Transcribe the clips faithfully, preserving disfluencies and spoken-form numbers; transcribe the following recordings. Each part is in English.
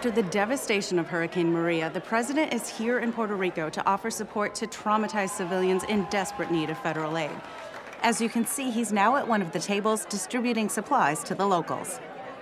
After the devastation of Hurricane Maria, the president is here in Puerto Rico to offer support to traumatized civilians in desperate need of federal aid. As you can see, he's now at one of the tables distributing supplies to the locals.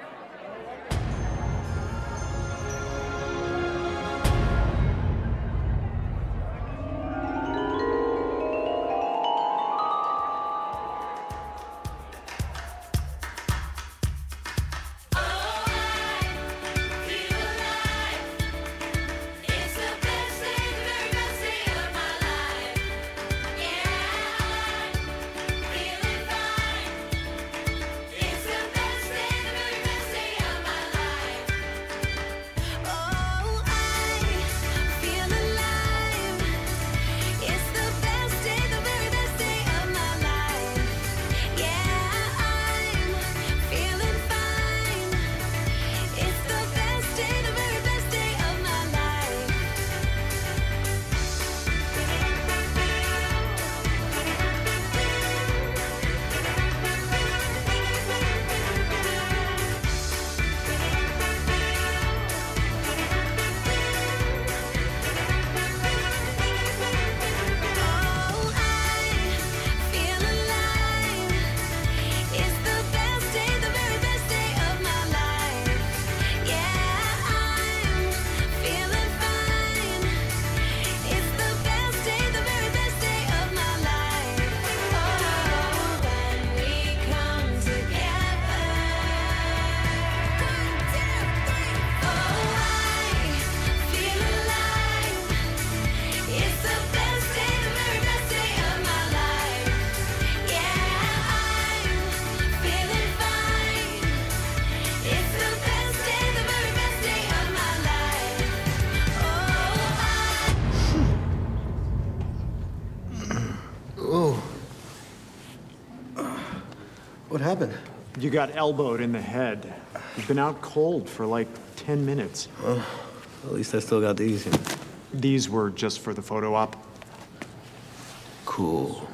What happened? You got elbowed in the head. You've been out cold for like ten minutes. Well, at least I still got these. These were just for the photo op. Cool.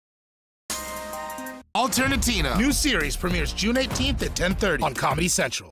Alternatino. New series premieres June eighteenth at ten thirty on Comedy Central.